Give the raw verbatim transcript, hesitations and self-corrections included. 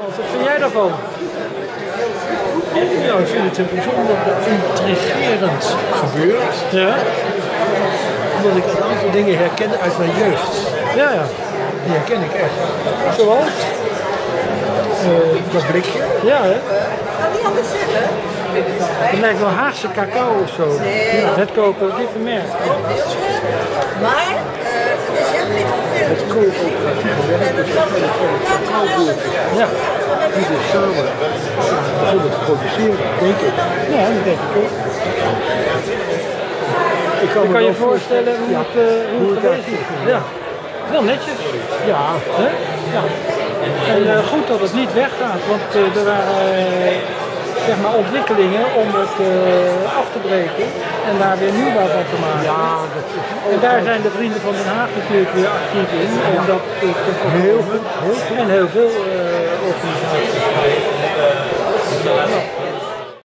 Wat vind jij daarvan? Nou, ik vind het een bijzonder intrigerend gebeuren. Ja? Omdat ik een aantal dingen herken uit mijn jeugd. Ja, ja. Die herken ik echt. Zoals? Uh, dat blikje. Ja, hè? Kan niet anders zeggen. Het lijkt wel Haagse cacao of zo. Nee. Ja, het coöperatieve merk. Maar uh, het is heel niet vervelend. Het coöperatieve werk is een cacaoboertje. Ja. Die dus samen zullen produceren, denk ik. Ja, dat denk ik ook. Ik kan, Je me kan je wel voorstellen hoe ja, het, uh, hoe hoe het het geweest is. Ja. Wel netjes. Ja, Hè? Ja. En uh, goed dat het niet weggaat, want uh, er waren uh, zeg maar ontwikkelingen om het uh, af te breken en daar weer nieuwbouw van te maken. ja, dat is En daar zijn de Vrienden van Den Haag natuurlijk weer actief in. En Ja. dat uh, te voorkomen. heel goed. Heel goed. En heel veel uh, organisaties. Ja.